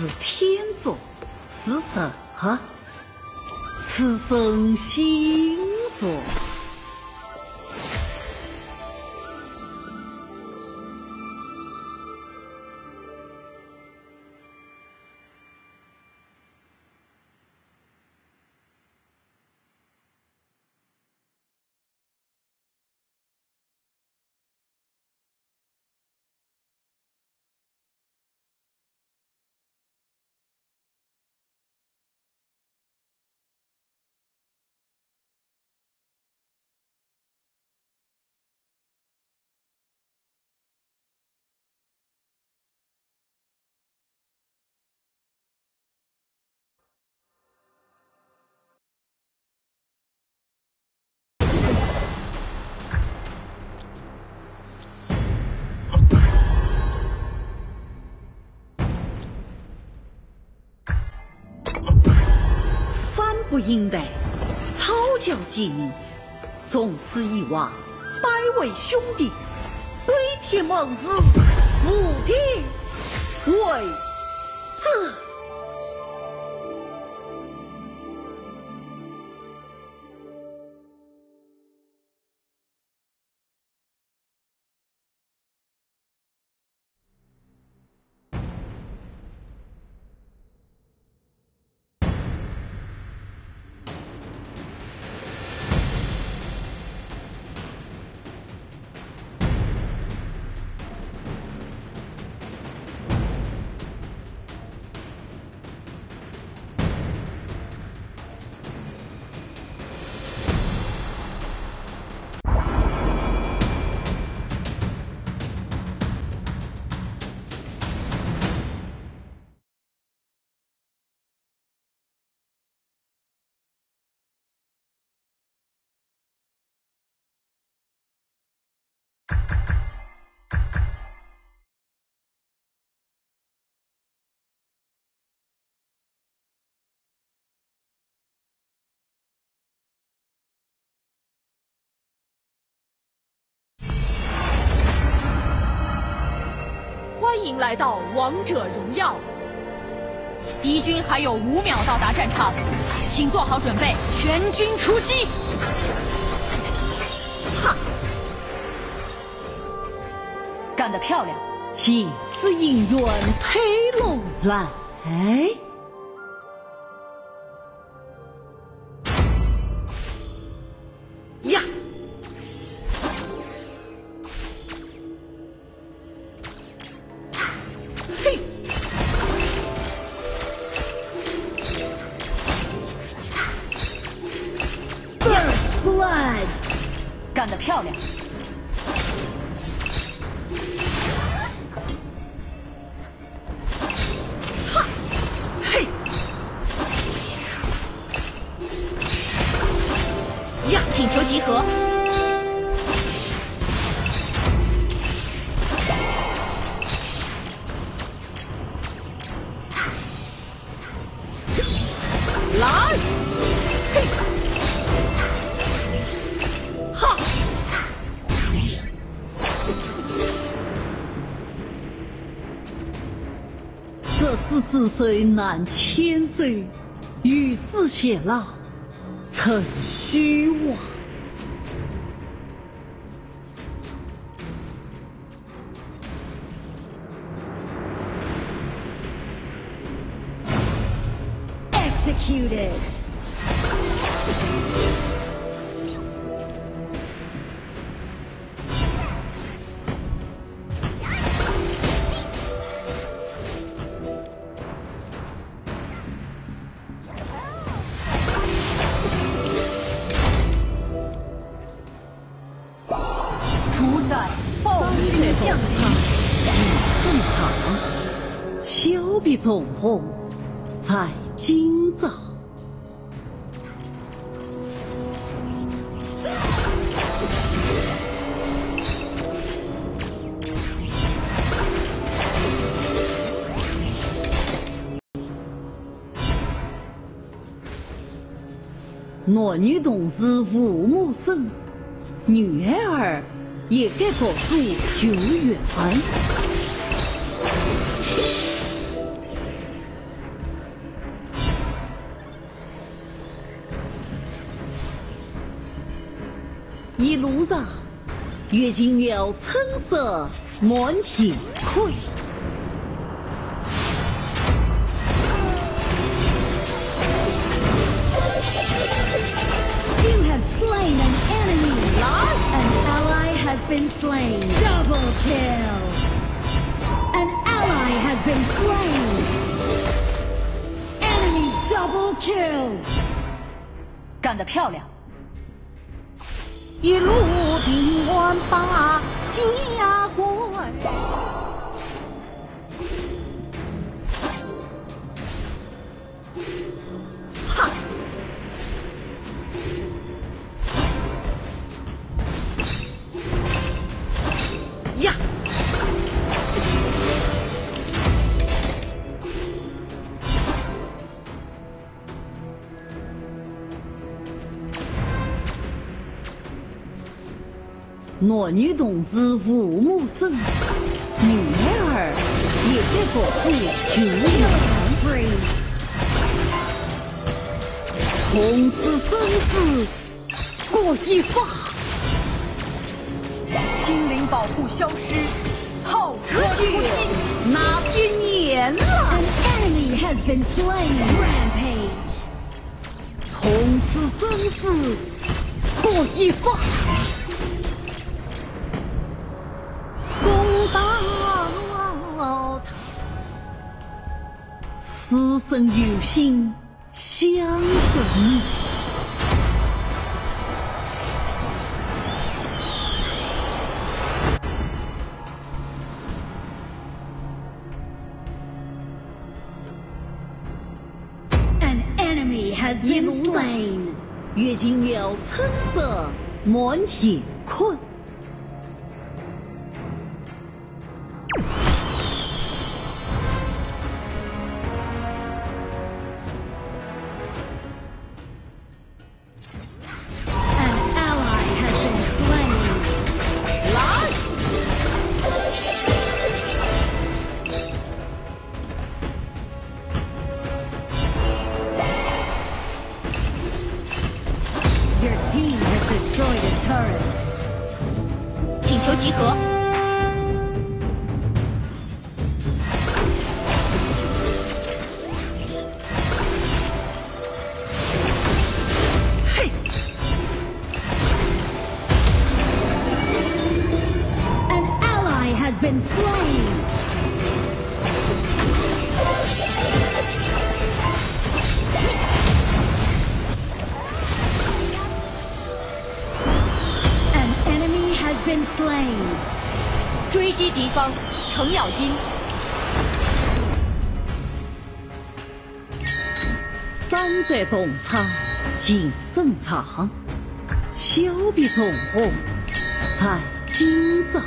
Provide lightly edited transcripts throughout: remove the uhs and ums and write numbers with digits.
是天作，是神啊！此生心所。不应得，草教结义，从此以往，百为兄弟，对天盟誓，负天为责。 欢迎来到王者荣耀。敌军还有5秒到达战场，请做好准备，全军出击！哈，干得漂亮！ 借此姻缘配龙来。呀！嘿！Blood， 干得漂亮！ 哈，嘿， 呀，请求集合。 来！嘿！哈！这子虽难千岁，与子偕老，曾虚妄。Executed。 主宰暴君降临， 盛唐，小笔中锋，在今早。男女同是父母生，女儿也该告诉9月份。 一路上，阅尽了橙色满天葵。 You have slain an enemy. An ally has been slain. Double kill. An ally has been slain. Enemy double kill. 干得漂亮！ 一路定完把家关，哈呀！男女同是父母生，女儿也得过父君养。从此生死各一法， 精灵保护消失，好此决那边年来。 An enemy has been slain. Rampage. 从此生死各一法。送到此生有幸相逢。 An enemy has 一 been 路上 slain. 阅尽了橙色满天葵。 Your team has destroyed a turret. 请求集合。 嘿， An ally has been slain. An enemy has been slain. 追击敌方，程咬金。 山寨洞察尽胜场，小笔重红才今朝。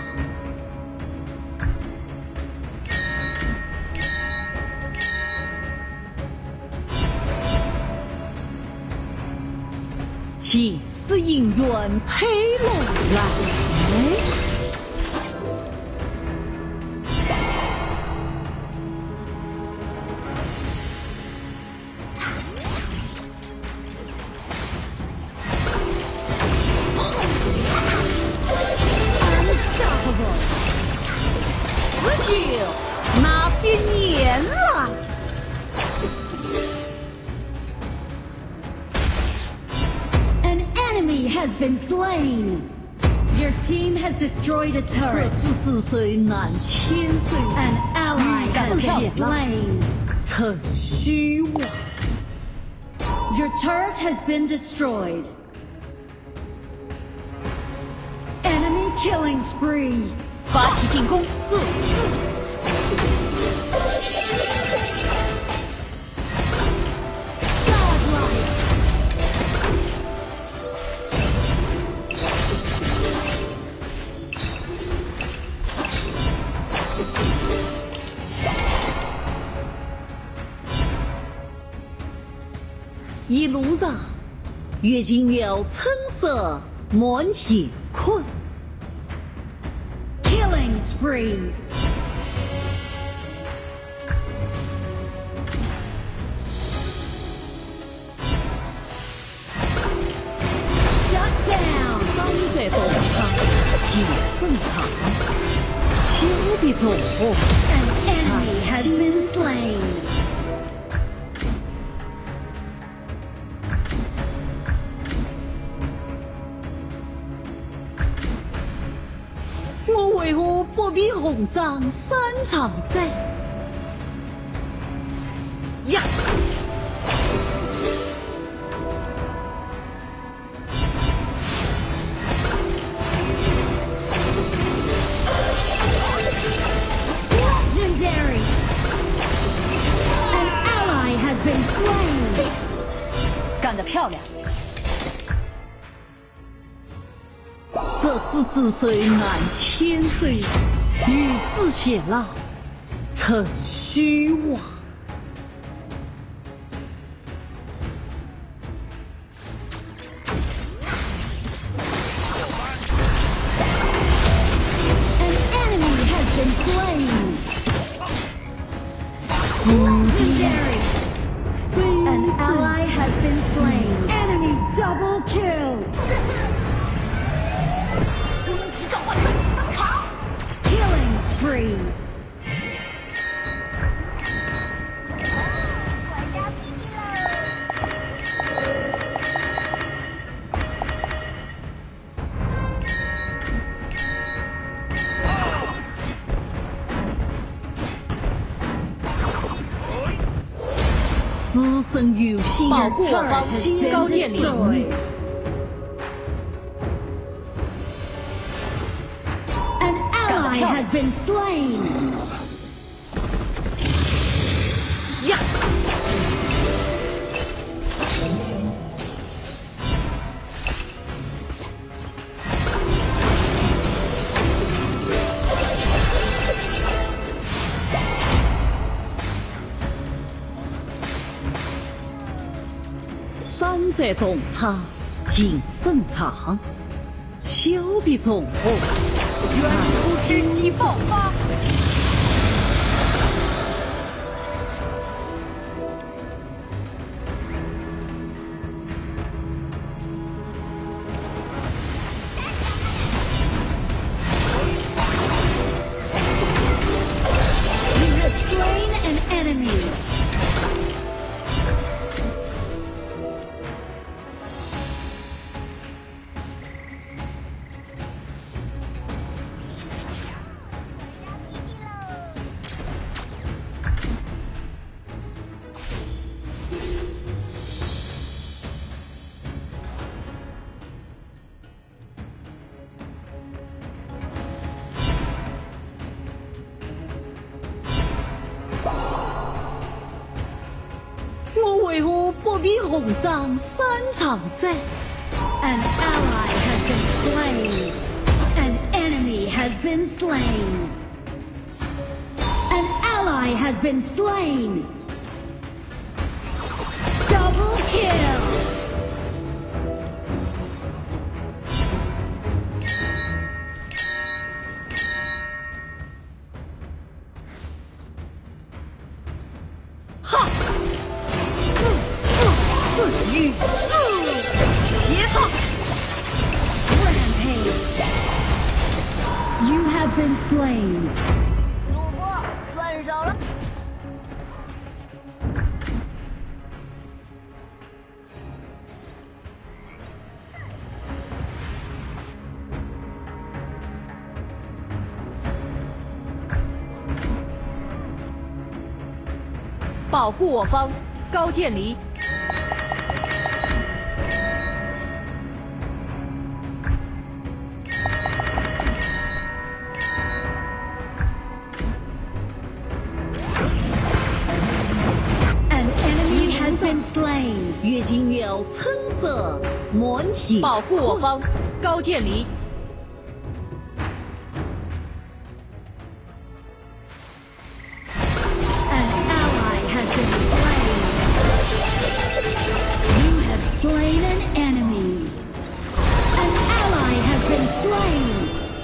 前世姻缘配龙来。 Unstoppable. 此酒那边年来。 An enemy has been slain. Your team has destroyed a 这 turret. 子虽难千岁， An ally has been 显来 slain. 曾虚妄。 Your turret has been destroyed. Enemy killing spree. 发起进攻。 Godlike. 一路上阅尽了橙色满天葵。 Killing spree. Shut down. 山寨在洞场进胜场，休必纵火。 An enemy has been slain. 我为何不比红掌三长者？呀！ Legendary. An ally has been slain. 干得漂亮！ 这子虽难千岁，与子偕老，曾虚妄。 Legendary! An ally has been slain. Enemy double kill. Killing spree. 此生有幸保护我方新高渐离。 An ally has been slain. 呀！山在洞场进胜场，休必纵火。 远处之息爆发。 我为何不比红掌三长者？ An ally has been slain. An enemy has been slain. An ally has been slain. Double kill. You have been slain. 主播顺手了。 保护我方高渐离。 slain， 月经鸟橙色魔体， 保护我方高渐离。 An ally has been slain. You have slain an enemy. An ally has been slain.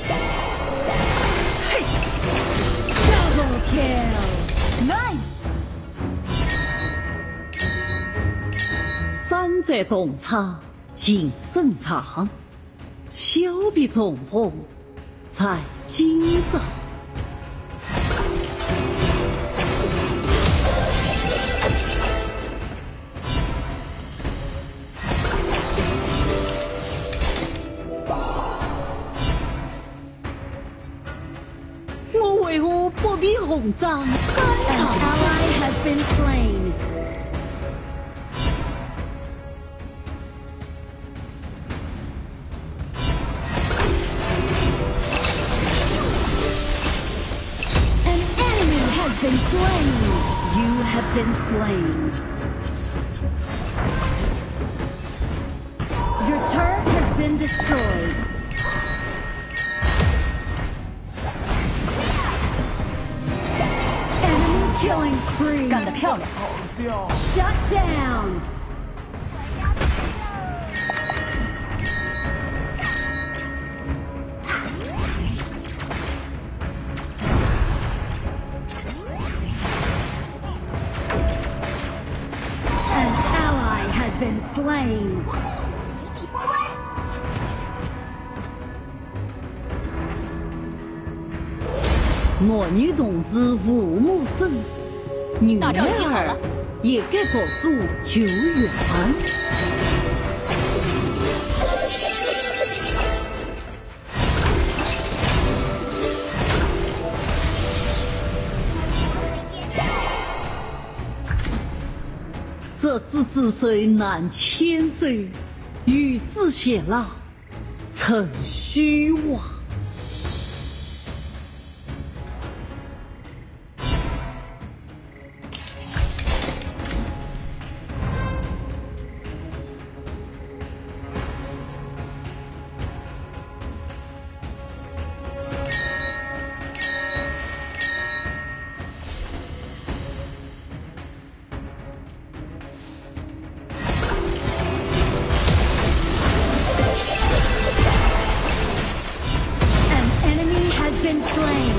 Double kill. Nice. 山在洞场进胜场， 小笔中锋，才今早。我为何不必红掌三 An 场？ ally has been slain. An enemy has been slain. You have been slain. Your turret has been destroyed. Enemy killing spree. 干得漂亮！ Shut down. An ally has been slain. 我女同志父母生，女大招已经好儿了也该告诉救援。这子虽难千岁，与子偕老，曾虚妄。 An enemy has been slain.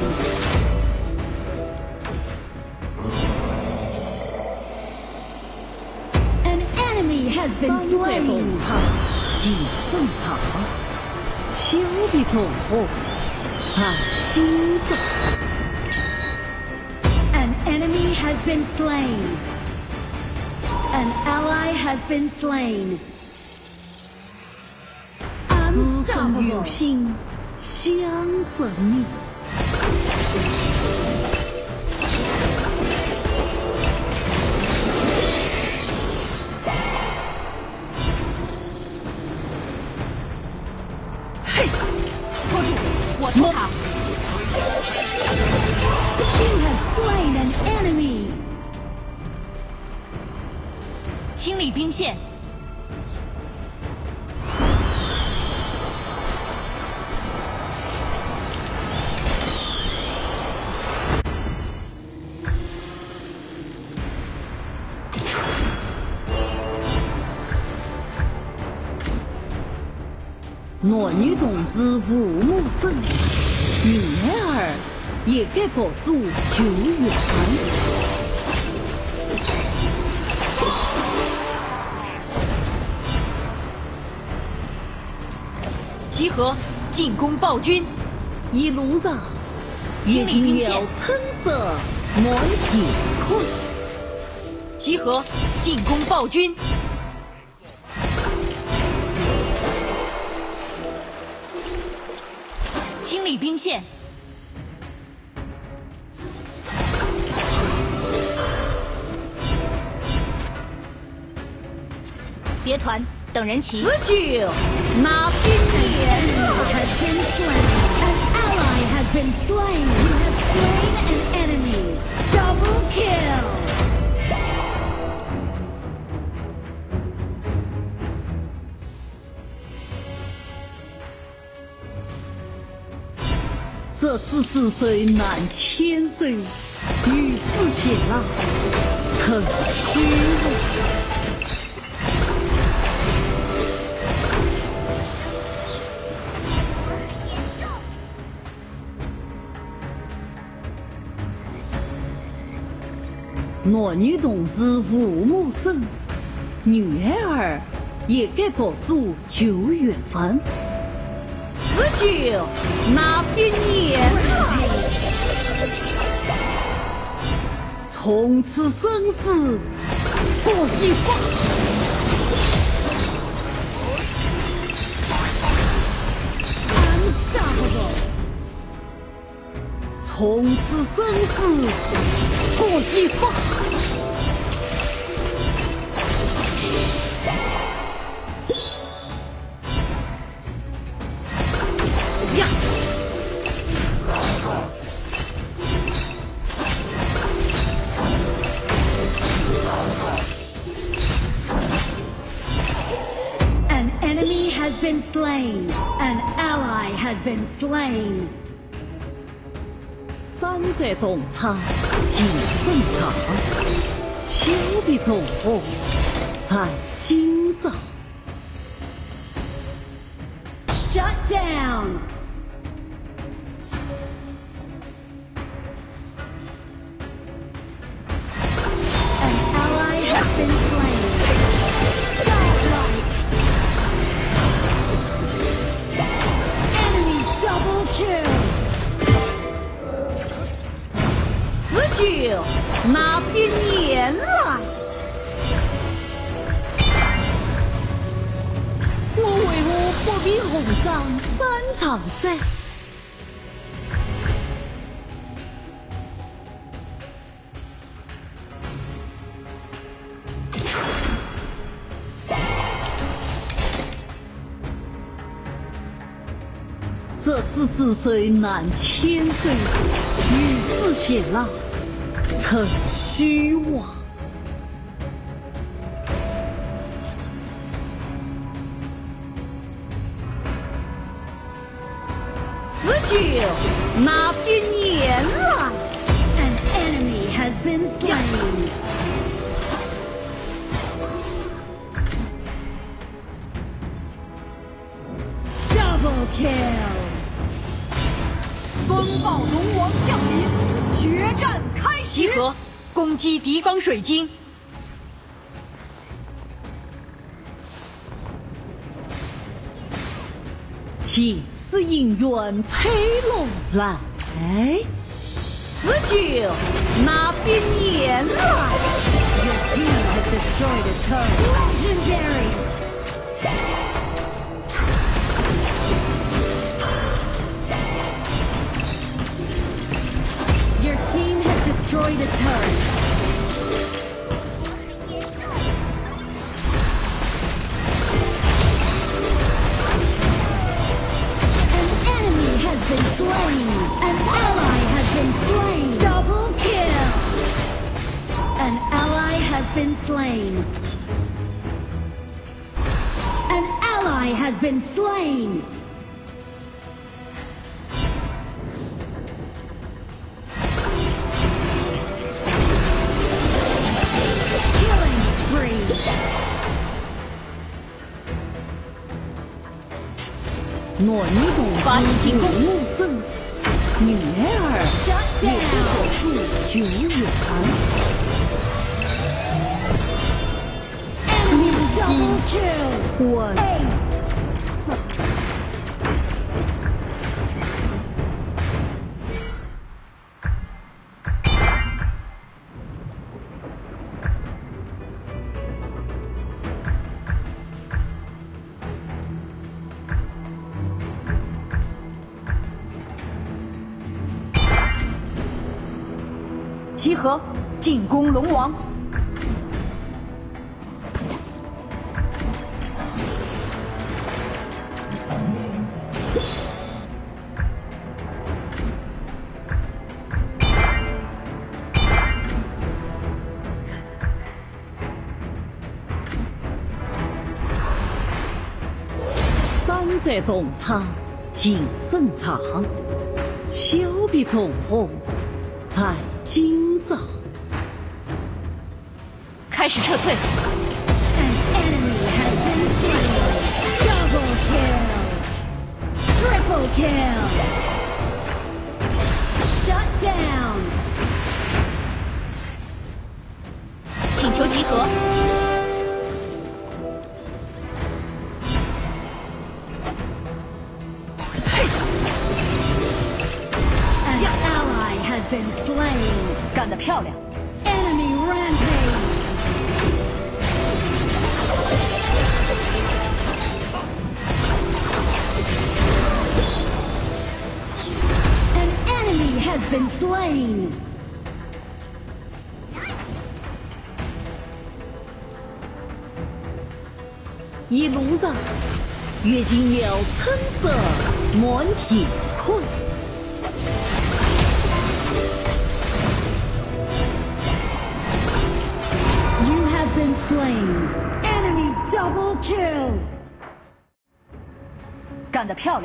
An enemy has been 三在红 slain. 场，几胜场，小笔中锋，才今早。 An enemy has been slain. An ally has been slain. 此生有 Unstoppable. 幸相逢你。 嘿，拖住！我偷塔。 You have slain an enemy. 清理兵线。 我女同志父母生，女儿也该告诉救援。 集合，进攻暴君！ 一路上也经要橙色满天空。 集合，进攻暴君！清理兵线。别团，等人齐。 自救，拿兵 An 连。 enemy has been slain. An ally has been slain. You have slain an enemy. Double kill. 这子虽难千岁，与子偕老，曾虚妄。 我女同志父母生，女儿也该告诉救援方。 就那边年来，从此生死各一方。 Unstoppable. 从此生死各一方。呀！ An enemy has been slain. An ally has been slain. 山泽洞苍尽盛长，休必纵横在今朝。 Shut down. An ally has been slain. Godlike. Enemy double kill. 此就那边年来，我为何不比红掌三场战？这子虽难千岁，与子偕老，曾虚妄。 就那边年来 An enemy has been slain. Double kill. 风暴龙王降临，决战开始！集合，攻击敌方水晶。 借此姻缘配龙来，此就那边年来。 Your team has destroyed a turret. Legendary. Your team has destroyed a turret. Been slain. An ally has been slain. Double kill. An ally has been slain. An ally has been slain. Killing spree. 暖动发起进攻， 木森，女儿 Shut 也 down. 可助救援。 Enemy double kill. 我 Ace. 集合，进攻龙王。 山泽洞苍尽盛长，休必纵横在今朝。 开始撤退。 An enemy has been slain. Double kill. Triple kill. Shut down. 请求集合。 been slain. 干得漂亮！ Enemy rampage. An enemy has been slain. 一路上，越经有橙色满天空。 You have been slain. Enemy double kill. 干得漂亮！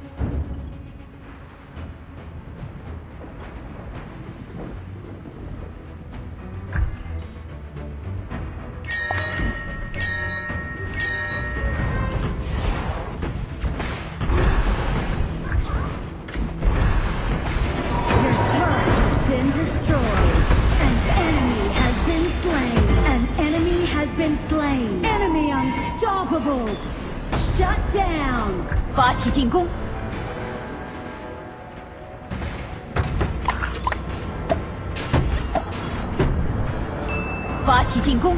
Your turret has been destroyed. An enemy has been slain. An enemy has been slain. Enemy unstoppable. Shut down. 发起进攻！发起进攻！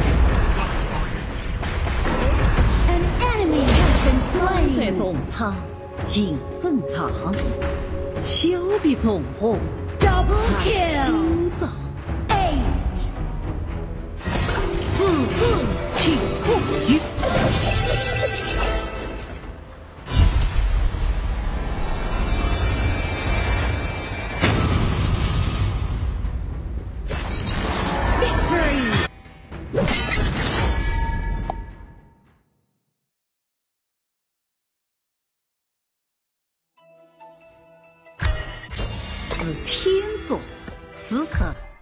An enemy has been 在 slain. 洞场尽胜场，小必中锋， Double kill. 今朝 Aced. 自尊请不语。 Victory. 是天作，时刻